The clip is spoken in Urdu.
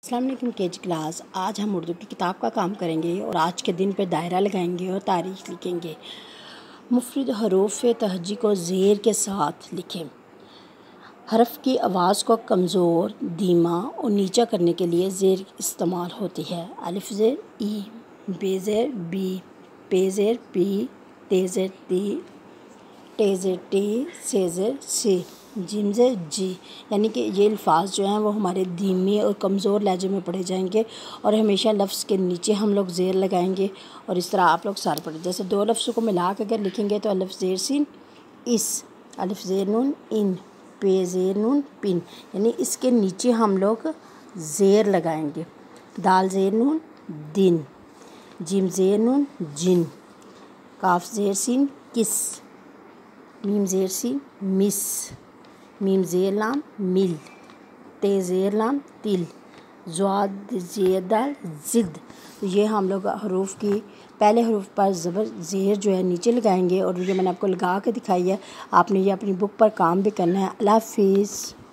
السلام علیکم KG کلاس۔ آج ہم اردو کی کتاب کا کام کریں گے اور آج کے دن پہ دائرہ لگائیں گے اور تاریخ لکھیں گے۔ مفرد حروف تہجی کو زیر کے ساتھ لکھیں۔ حرف کی آواز کو کمزور، دھیما اور نیچا کرنے کے لیے زیر استعمال ہوتی ہے۔ الف زیر ای، بے زیر بی، پے زیر پی، تے زیر تی، ٹے زیر ٹی، سے زیر سی، جیم زیر جی، یعنی کہ یہ الفاظ جو ہیں وہ ہمارے دھیمی اور کمزور لہجے میں پڑھے جائیں گے اور ہمیشہ لفظ کے نیچے ہم لوگ زیر لگائیں گے اور اس طرح آپ لوگ سارے پڑھیں۔ جیسے دو لفظوں کو ملا کے اگر لکھیں گے تو الف زیر سین اس، الف زیر نون ان، پے زیر نون پن، یعنی اس کے نیچے ہم لوگ زیر لگائیں گے۔ دال زیر نون دن، جیم زیر نون جن، کاف زیر سین کس، میم زیر سی مس، میم زیر لام مل، تے زیر لام تل، زواد زیر دال زد۔ تو یہ ہم لوگ حروف کی پہلے حروف پر زبر زیر جو ہے نیچے لگائیں گے اور یہ میں نے آپ کو لگا کے دکھائی ہے۔ آپ نے یہ اپنی بک پر کام بھی کرنا ہے۔ اللہ حافظ۔